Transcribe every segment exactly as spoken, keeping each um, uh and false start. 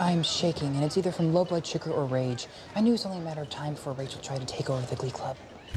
I'm shaking, and it's either from low blood sugar or rage. I knew it was only a matter of time before Rachel tried to take over the Glee Club.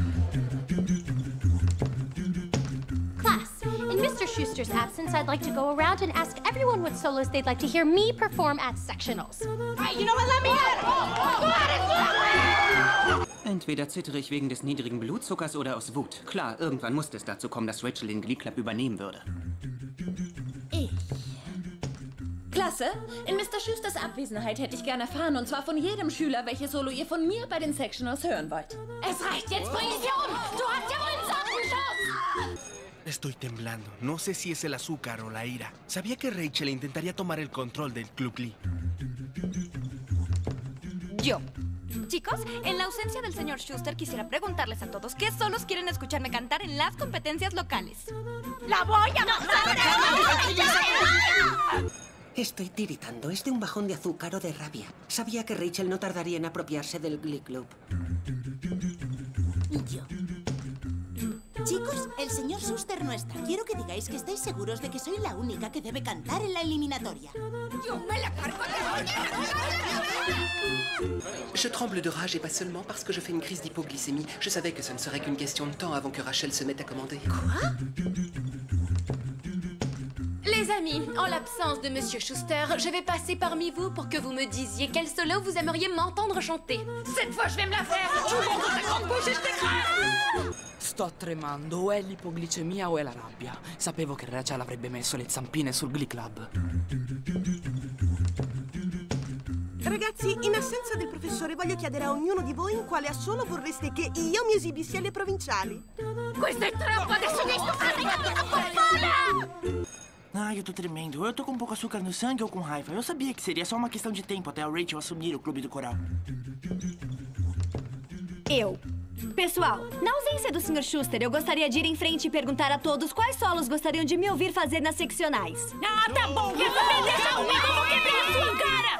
Class, in Mister Schuster's absence, I'd like to go around and ask everyone what solos they'd like to hear me perform at sectionals. Hey, you know what? Let me at it! Go at it! Entweder zittere ich wegen des niedrigen Blutzuckers oder aus Wut. Klar, irgendwann musste es dazu kommen, dass Rachel den Glee Club übernehmen würde. Ich. Klasse, in Mister Schusters Abwesenheit hätte ich gerne erfahren, und zwar von jedem Schüler, welche Solo ihr von mir bei den Sectionals hören wollt. Es reicht, jetzt bring ich hier um! Du hast ja wohl einen Sattenschuss! Estoy temblando. No sé si es el azúcar o la ira. Sabía que Rachel intentaría tomar el control del Club Glee. Yo. Chicos, en la ausencia del señor Schuster, quisiera preguntarles a todos qué solos quieren escucharme cantar en las competencias locales. ¡La voy a matar! Estoy tiritando. Es de un bajón de azúcar o de rabia. Sabía que Rachel no tardaría en apropiarse del Glee Club. Yo. Chicos, el señor Schuster no está. Quiero que digáis que estáis seguros de que soy la única que debe cantar en la eliminatoria. ¡Yo me la cargo de Je tremble de rage et pas seulement parce que je fais une crise d'hypoglycémie. Je savais que ce ne serait qu'une question de temps avant que Rachel se mette à commander. Quoi? Les amis, en l'absence de Monsieur Schuster, je vais passer parmi vous pour que vous me disiez quel solo vous aimeriez m'entendre chanter. Cette fois, je vais me la faire! Tu montes ta grande bouche et je t'écrase! Sto tremando, o è l'ipoglicemia o è la rabbia. Sapevo che Rachel avrebbe messo le zampine sul Glee Club. Ragazzi, in assenza del professore voglio chiedere a ognuno di voi in quale assolo vorreste che io mi esibissi alle provinciali. Questo è troppo, adesso mi sto caricando la polpona! Ai, eu tô tremendo. Eu tô com um pouco açúcar no sangue ou com raiva. Eu sabia que seria só uma questão de tempo até a Rachel assumir o clube do coral. Eu. Pessoal, na ausência do senhor Schuster, eu gostaria de ir em frente e perguntar a todos quais solos gostariam de me ouvir fazer nas seccionais. Ah, tá bom! Quer saber? Deixa comigo, eu vou quebrar a sua cara!